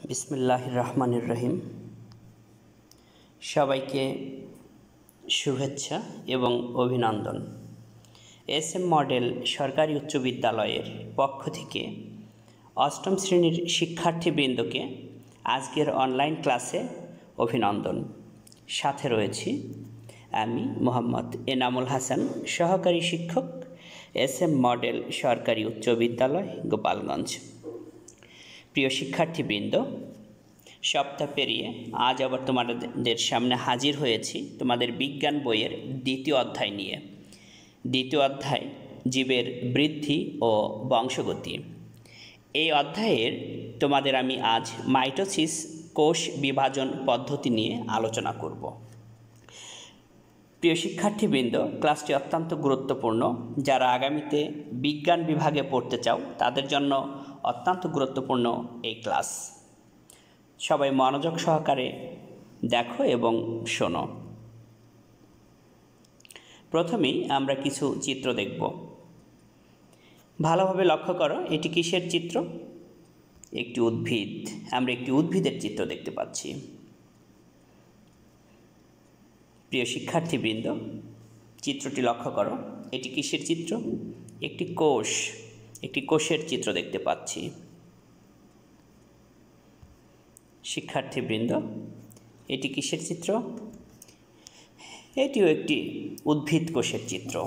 বিসমিল্লাহির রহমানির রহিম। সবাইকে শুভেচ্ছা এবং অভিনন্দন। এসএম মডেল সরকারি উচ্চ বিদ্যালয়ের পক্ষ থেকে অষ্টম শ্রেণীর শিক্ষার্থীবৃন্দকে আজকের অনলাইন ক্লাসে অভিনন্দন। সাথে রয়েছি আমি মোহাম্মদ এনামুল হাসান, সহকারী শিক্ষক, এসএম মডেল সরকারি উচ্চ বিদ্যালয়, গোপালগঞ্জ। প্রিয় শিক্ষার্থীবৃন্দ, সপ্তাহ পেরিয়ে আজ আবার তোমাদের সামনে হাজির হয়েছি তোমাদের বিজ্ঞান বইয়ের দ্বিতীয় অধ্যায় নিয়ে। দ্বিতীয় অধ্যায় জীবের বৃদ্ধি ও বংশগতি। এই অধ্যায়ের তোমাদের আমি আজ মাইটোসিস কোষ বিভাজন পদ্ধতি নিয়ে আলোচনা করব। প্রিয় শিক্ষার্থীবৃন্দ, ক্লাসটি অত্যন্ত গুরুত্বপূর্ণ। যারা আগামীতে বিজ্ঞান বিভাগে পড়তে চাও তাদের জন্য অত্যন্ত গুরুত্বপূর্ণ এই ক্লাস। সবাই মনোযোগ সহকারে দেখো এবং শোনো। প্রথমেই আমরা কিছু চিত্র দেখব। ভালোভাবে লক্ষ্য করো, এটি কিসের চিত্র? একটি উদ্ভিদ। আমরা একটি উদ্ভিদের চিত্র দেখতে পাচ্ছি। প্রিয় শিক্ষার্থীবৃন্দ, চিত্রটি লক্ষ্য করো, এটি কিসের চিত্র? একটি কোষ, একটি কোষের চিত্র দেখতে পাচ্ছি। শিক্ষার্থীবৃন্দ, এটি কিসের চিত্র? এটিও একটি উদ্ভিদ কোষের চিত্র।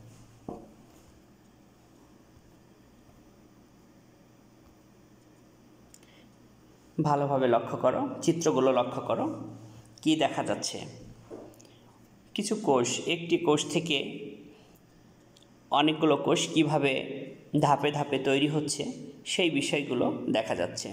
ভালোভাবে লক্ষ্য করো, চিত্রগুলো লক্ষ্য করো। কি দেখা যাচ্ছে? কিছু কোষ, একটি কোষ থেকে অনেকগুলো কোষ কিভাবে ধাপে ধাপে তৈরি হচ্ছে সেই বিষয়গুলো দেখা যাচ্ছে।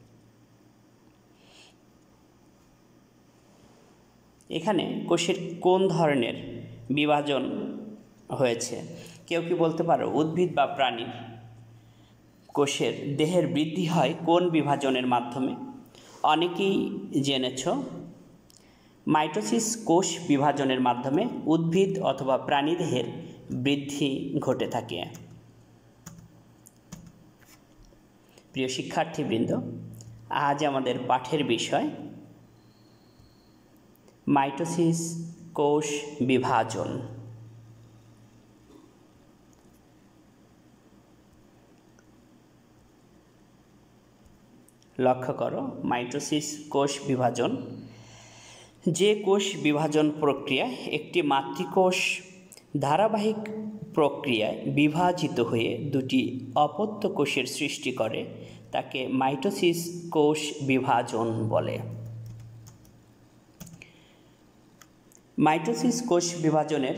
এখানে কোষের কোন ধরনের বিভাজন হয়েছে? কেউ কি বলতে পারো উদ্ভিদ বা প্রাণীর কোষের দেহের বৃদ্ধি হয় কোন বিভাজনের মাধ্যমে? অনেকেই জেনেছ, মাইটোসিস কোষ বিভাজনের মাধ্যমে উদ্ভিদ অথবা প্রাণীদেহের বৃদ্ধি ঘটে থাকে। প্রিয় শিক্ষার্থীবৃন্দ, আজ আমাদের পাঠের বিষয় মাইটোসিস কোষ বিভাজন। লক্ষ্য করো, মাইটোসিস কোষ বিভাজন। যে কোষ বিভাজন প্রক্রিয়া একটি মাতৃকোষ ধারাবাহিক প্রক্রিয়ায় বিভাজিত হয়ে দুটি অপত্য কোষের সৃষ্টি করে তাকে মাইটোসিস কোষ বিভাজন বলে। মাইটোসিস কোষ বিভাজনের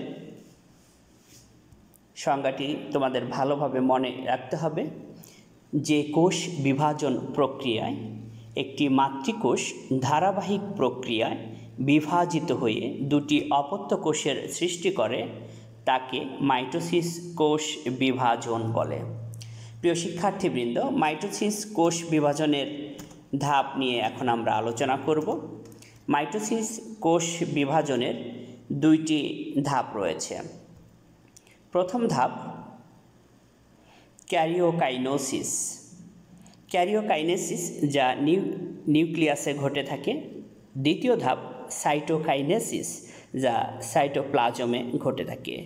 সংজ্ঞাটি তোমাদের ভালোভাবে মনে রাখতে হবে। যে কোষ বিভাজন প্রক্রিয়ায় একটি মাতৃকোষ ধারাবাহিক প্রক্রিয়ায় বিভাজিত হয়ে দুটি অপত্য কোষের সৃষ্টি করে তাকে মাইটোসিস কোষ বিভাজন বলে। প্রিয় শিক্ষার্থীবৃন্দ, মাইটোসিস কোষ বিভাজনের ধাপ নিয়ে এখন আমরা আলোচনা করব। মাইটোসিস কোষ বিভাজনের দুইটি ধাপ রয়েছে। প্রথম ধাপ ক্যারিওকাইনেসিস। ক্যারিওকাইনেসিস যা নিউক্লিয়াসে ঘটে থাকে। দ্বিতীয় ধাপ সাইটোকাইনেসিস যা সাইটোপ্লাজমে ঘটে থাকে।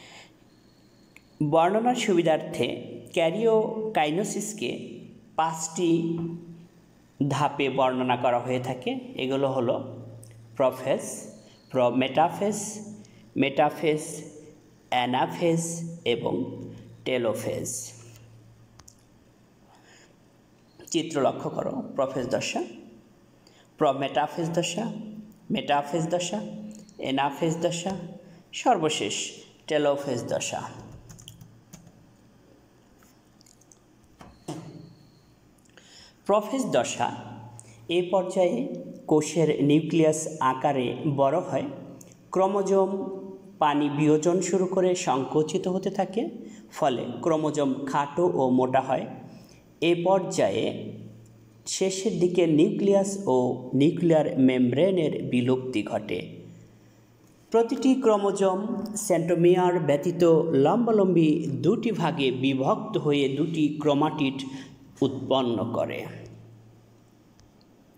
বর্ণনার সুবিধার্থে ক্যারিওকাইনেসিসকে 5টি ধাপে বর্ণনা করা হয়ে থাকে। এগুলো হলো প্রোফেজ, মেটাফেজ, মেটাফেজ, অ্যানাফেজ এবং টেলোফেজ। চিত্র লক্ষ্য করো, প্রোফেজ দশা, মেটাফেজ দশা, মেটাফেজ দশা, অ্যানাফেজ দশা, সর্বশেষ টেলোফেজ দশা। প্রোফেজ দশা এই পর্যায়ে কোষের নিউক্লিয়াস আকারে বড় হয়, ক্রোমোজোম পানি বিয়োজন শুরু করে সংকুচিত হতে থাকে, ফলে ক্রোমোজোম খাটো ও মোটা হয়। এই পর্যায়ে শেষের দিকে নিউক্লিয়াস ও নিউক্লিয়ার মেমব্রেনের বিলুপ্তি ঘটে। প্রতিটি ক্রোমোজোম সেন্ট্রোমিয়ার ব্যতীত লম্বালম্বি দুটি ভাগে বিভক্ত হয়ে দুটি ক্রোমাটিড উৎপন্ন করে।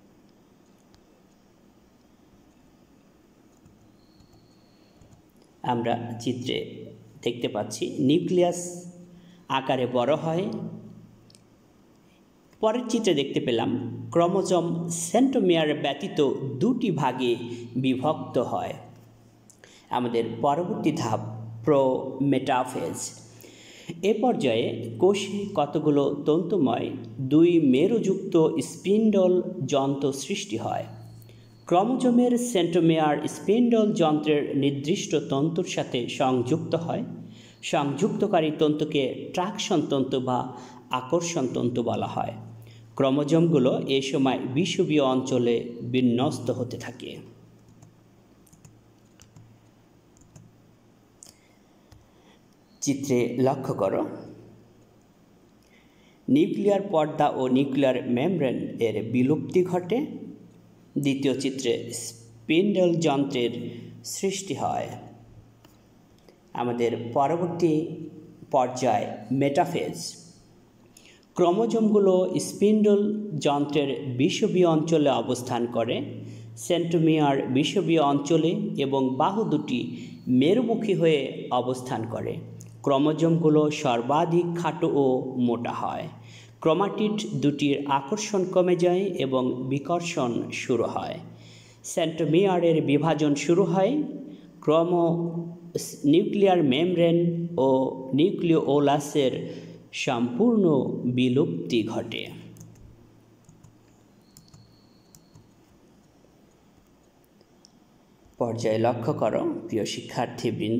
আমরা চিত্রে দেখতে পাচ্ছি নিউক্লিয়াস আকারে বড় হয়। পরের চিত্রে দেখতে পেলাম ক্রোমোজোম সেন্ট্রোমিয়ার ব্যতীত দুটি ভাগে বিভক্ত হয়। আমাদের পরবর্তী ধাপ প্রোমেটাফেজ। এ পর্যায়ে কোষে কতগুলো তন্তুময় দুই মেরুযুক্ত স্পিন্ডল যন্ত্র সৃষ্টি হয়। ক্রোমোজোমের সেন্ট্রোমিয়ার স্পিন্ডল যন্ত্রের নির্দিষ্ট তন্তুর সাথে সংযুক্ত হয়। সংযুক্তকারী তন্তুকে ট্রাকশন তন্তু বা আকর্ষণ তন্তু বলা হয়। ক্রোমোজোমগুলো এ সময় বিষুবীয় অঞ্চলে বিন্যস্ত হতে থাকে। চিত্রে লক্ষ্য করো, নিউক্লিয়ার পর্দা ও নিউক্লিয়ার মেমব্রেন এর বিলুপ্তি ঘটে। দ্বিতীয় চিত্রে স্পিন্ডল যন্ত্রের সৃষ্টি হয়। আমাদের পরবর্তী পর্যায় মেটাফেজ। ক্রোমোজোমগুলো স্পিন্ডল যন্ত্রের বিষুবীয় অঞ্চলে অবস্থান করে। সেন্ট্রোমিয়ার বিষুবীয় অঞ্চলে এবং বাহু দুটি মেরুমুখী হয়ে অবস্থান করে। ক্রোমোজোমগুলো সর্বাধিক খাটো ও মোটা হয়। ক্রোমাটিড দুটির আকর্ষণ কমে যায় এবং বিকর্ষণ শুরু হয়। সেন্ট্রোমিয়ারের বিভাজন শুরু হয়। নিউক্লিয়ার মেমব্রেন ও নিউক্লিওলাসের সম্পূর্ণ বিলুপ্তি ঘটে। পর্যায়ে লক্ষ্য করো প্রিয় শিক্ষার্থীবৃন্দ,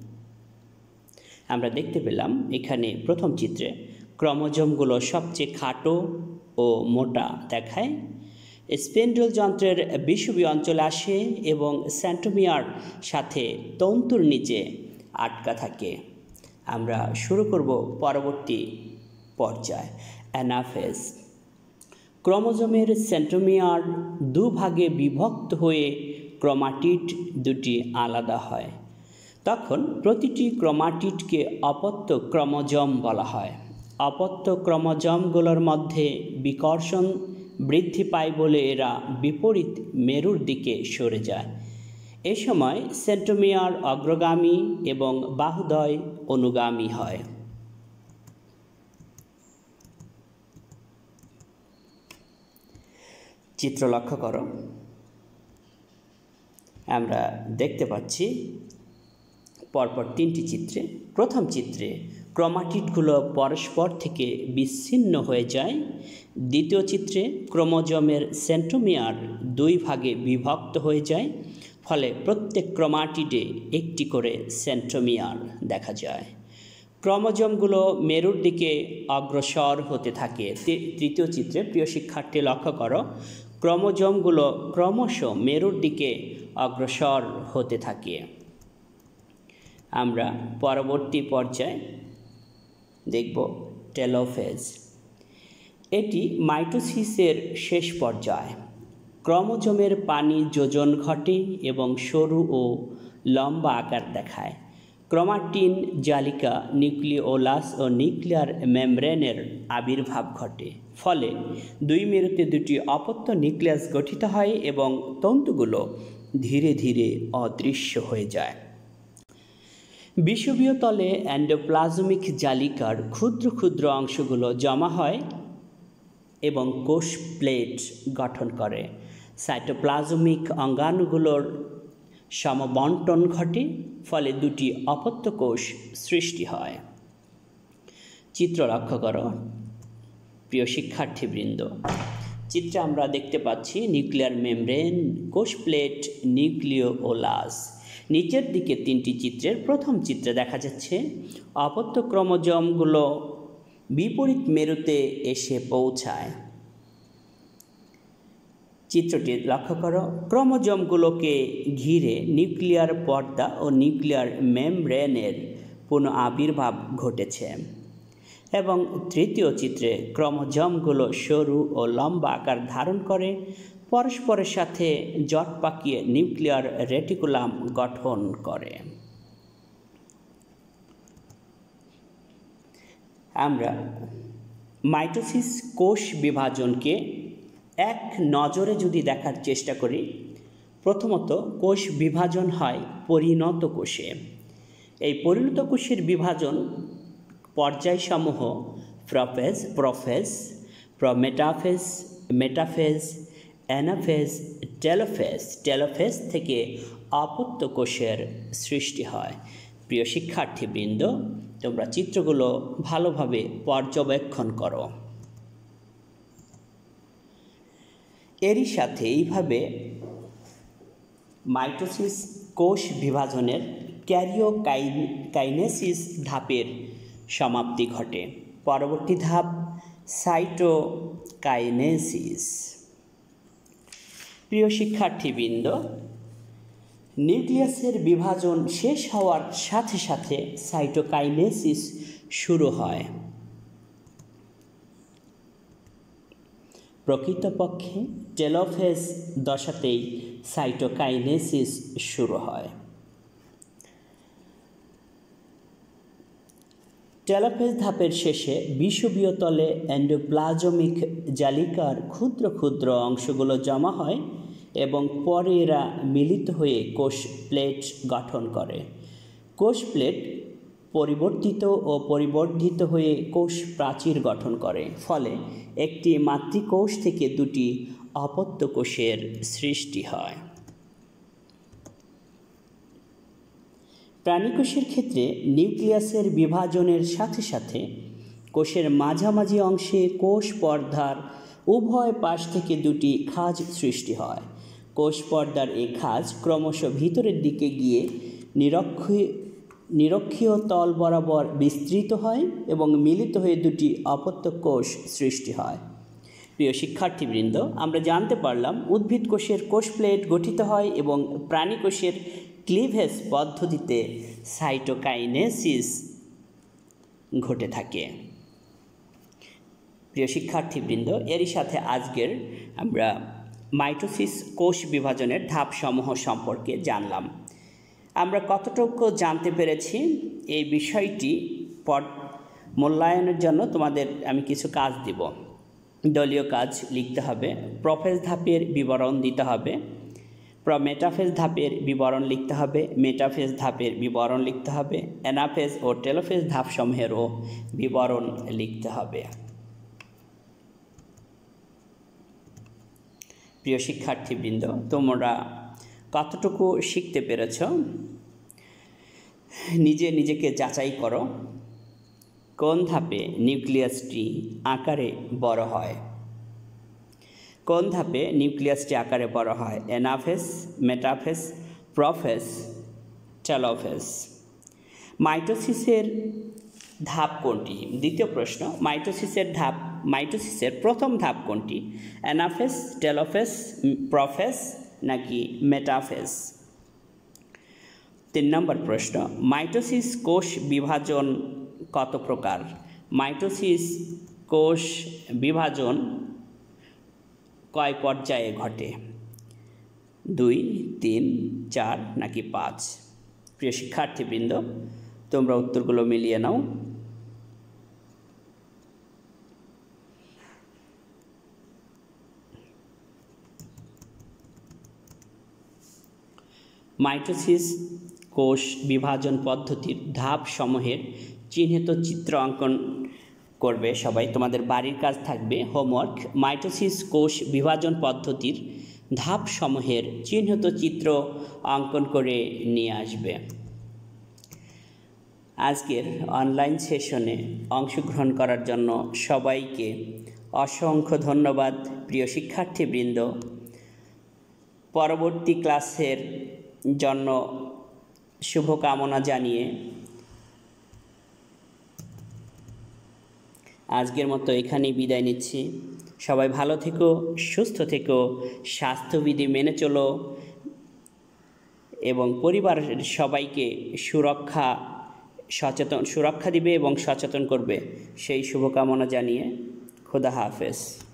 আমরা দেখতে পেলাম এখানে প্রথম চিত্রে ক্রোমোজোমগুলো সবচেয়ে খাটো ও মোটা দেখায়। স্পিন্ডল যন্ত্রের বিষুবীয় অঞ্চলে আসে এবং সেন্ট্রোমিয়ার সাথে তন্তুর নিচে আটকা থাকে। আমরা শুরু করব পরবর্তী পর্যায় অ্যানাফেজ। ক্রোমোজোমের সেন্ট্রোমিয়ার দুভাগে বিভক্ত হয়ে ক্রোমাটিড দুটি আলাদা হয়। তখন প্রতিটি ক্রোমাটিডকে অপত্য ক্রোমোজোম বলা হয়। অপত্য ক্রোমোজোমগুলোর মধ্যে বিকর্ষণ বৃদ্ধি পায় বলে এরা বিপরীত মেরুর দিকে সরে যায়। এ সময় সেন্ট্রোমিয়ার অগ্রগামী এবং বাহুদ্বয় অনুগামী হয়। চিত্র লক্ষ্য করো, আমরা দেখতে পাচ্ছি পরপর তিনটি চিত্রে। প্রথম চিত্রে ক্রোমাটিডগুলো পরস্পর থেকে বিচ্ছিন্ন হয়ে যায়। দ্বিতীয় চিত্রে ক্রোমোজোমের সেন্ট্রোমিয়ার দুই ভাগে বিভক্ত হয়ে যায়, ফলে প্রত্যেক ক্রোমাটিডে একটি করে সেন্ট্রোমিয়ার দেখা যায়। ক্রোমোজোমগুলো মেরুর দিকে অগ্রসর হতে থাকে। তৃতীয় চিত্রে প্রিয় শিক্ষার্থী লক্ষ্য করো, ক্রোমোজোমগুলো ক্রমশ মেরুর দিকে অগ্রসর হতে থাকে। আমরা পরবর্তী পর্যায়ে দেখব টেলোফেজ। এটি মাইটোসিসের শেষ পর্যায়। ক্রোমোজোমের পানি যোজন ঘটে এবং সরু ও লম্বা আকার দেখায়। ক্রোমাটিন জালিকা, নিউক্লিওলাস ও নিউক্লিয়ার মেমব্রেনের আবির্ভাব ঘটে। ফলে দুই মেরুতে দুটি অপত্য নিউক্লিয়াস গঠিত হয় এবং তন্তুগুলো ধীরে ধীরে অদৃশ্য হয়ে যায়। বিষুবীয় তলে এন্ডোপ্লাজমিক জালিকার ক্ষুদ্র ক্ষুদ্র অংশগুলো জমা হয় এবং কোষ প্লেট গঠন করে। সাইটোপ্লাজমিক অঙ্গাণুগুলোর সমবন্টন ঘটে, ফলে দুটি অপত্য কোষ সৃষ্টি হয়। চিত্র লক্ষ্য করো প্রিয় শিক্ষার্থীবৃন্দ, চিত্রে আমরা দেখতে পাচ্ছি নিউক্লিয়ার মেমব্রেন, কোষ প্লেট, নিউক্লিওলাস। নিচের দিকে তিনটি চিত্রের প্রথম চিত্রে দেখা যাচ্ছে অপত্য ক্রোমোজোমগুলো বিপরীত মেরুতে এসে পৌঁছায়। চিত্রটি লক্ষ্য করো, ক্রোমোজোমগুলোকে ঘিরে নিউক্লিয়ার পর্দা ও নিউক্লিয়ার মেমব্রেনের পুনঃ আবির্ভাব ঘটেছে। এবং তৃতীয় চিত্রে ক্রোমোজোমগুলো সরু ও লম্বা আকার ধারণ করে পরস্পরের সাথে জট পাকিয়ে নিউক্লিয়ার রেটিকুলাম গঠন করে। আমরা মাইটোসিস কোষ বিভাজনকে এক নজরে যদি দেখার চেষ্টা করি, প্রথমত কোষ বিভাজন হয় পরিণত কোষে। এই পরিণত কোষের বিভাজন পর্যায়সমূহ প্রোফেজ, মেটাফেজ, অ্যানাফেজ, টেলোফেজ থেকে অপত্য কোষের সৃষ্টি হয়। প্রিয় শিক্ষার্থীবৃন্দ, তোমরা চিত্রগুলো ভালোভাবে পর্যবেক্ষণ করো। এরই সাথে এইভাবে মাইটোসিস কোষ বিভাজনের ক্যারিওকাইনেসিস ধাপের সমাপ্তি ঘটে। পরবর্তী ধাপ সাইটোকাইনেসিস। প্রিয় শিক্ষার্থীবৃন্দ, নিউক্লিয়াসের বিভাজন শেষ হওয়ার সাথে সাথে সাইটোকাইনেসিস শুরু হয়। প্রকৃতপক্ষে টেলোফেজ দশাতেই সাইটোকাইনেসিস শুরু হয়। টেলোফেজ ধাপের শেষে বিষুবীয় তলে এন্ডোপ্লাজমিক জালিকার ক্ষুদ্র ক্ষুদ্র অংশগুলো জমা হয় এবং পরে এরা মিলিত হয়ে কোষ প্লেট গঠন করে। কোষ প্লেট পরিবর্তিত ও পরিবর্ধিত হয়ে কোষ প্রাচীর গঠন করে, ফলে একটি মাতৃকোষ থেকে দুটি অপত্য কোষের সৃষ্টি হয়। প্রাণীকোষের ক্ষেত্রে নিউক্লিয়াসের বিভাজনের সাথে সাথে কোষের মাঝামাঝি অংশে কোষ পর্দার উভয় পাশ থেকে দুটি খাঁজ সৃষ্টি হয়। কোষ পর্দার এই খাঁজ ক্রমশ ভিতরের দিকে গিয়ে নিরক্ষীয় তল বরাবর বিস্তৃত হয় এবং মিলিত হয়ে দুটি অপত্য কোষ সৃষ্টি হয়। প্রিয় শিক্ষার্থীবৃন্দ, আমরা জানতে পারলাম উদ্ভিদ কোষের কোষ প্লেট গঠিত হয় এবং প্রাণী কোষের ক্লিভেজ পদ্ধতিতে সাইটোকাইনেসিস ঘটে থাকে। প্রিয় শিক্ষার্থীবৃন্দ, এরই সাথে আজকের আমরা মাইটোসিস কোষ বিভাজনের ধাপসমূহ সম্পর্কে জানলাম। আমরা কতটুকু জানতে পেরেছি এই বিষয়টি মূল্যায়নের জন্য তোমাদের আমি কিছু কাজ দিব। দলীয় কাজ লিখতে হবে, প্রোফেজ ধাপের বিবরণ দিতে হবে, মেটাফেজ ধাপের বিবরণ লিখতে হবে, মেটাফেজ ধাপের বিবরণ লিখতে হবে, অ্যানাফেজ ও টেলোফেজ ধাপসমূহেরও বিবরণ লিখতে হবে। প্রিয় শিক্ষার্থীবৃন্দ, তোমরা কতটুকু শিখতে পেরেছ নিজেকে যাচাই করো। কোন ধাপে নিউক্লিয়াসটি আকারে বড় হয়? কোন ধাপে নিউক্লিয়াসটি আকারে বড় হয়? Anaphase, metaphase, prophase, telophase. মাইটোসিসের ধাপ কোনটি? দ্বিতীয় প্রশ্ন, মাইটোসিসের প্রথম ধাপ কোনটি? অ্যানাফেজ, টেলোফেজ, প্রোফেজ নাকি মেটাফেজ? 3 নম্বর প্রশ্ন, মাইটোসিস কোষ বিভাজন কত প্রকার? মাইটোসিস কোষ বিভাজন কয় পর্যায়ে ঘটে? 2, 3, 4 নাকি 5? প্রিয় শিক্ষার্থীবৃন্দ, তোমরা উত্তরগুলো মিলিয়ে নাও। মাইটোসিস কোষ বিভাজন পদ্ধতির ধাপসমূহের চিহ্নিত চিত্র অঙ্কন করবে সবাই। তোমাদের বাড়ির কাজ থাকবে হোমওয়ার্ক, মাইটোসিস কোষ বিভাজন পদ্ধতির ধাপসমূহের চিহ্নিত চিত্র অঙ্কন করে নিয়ে আসবে। আজকের অনলাইন সেশনে অংশগ্রহণ করার জন্য সবাইকে অসংখ্য ধন্যবাদ। প্রিয় শিক্ষার্থীবৃন্দ, পরবর্তী ক্লাসের জন্য শুভকামনা জানিয়ে আজকের মতো এখানেই বিদায় নিচ্ছি। সবাই ভালো থেকো, সুস্থ থেকো, স্বাস্থ্যবিধি মেনে চলো এবং পরিবারের সবাইকে সুরক্ষা দিবে এবং সচেতন করবে, সেই শুভকামনা জানিয়ে খোদা হাফেজ।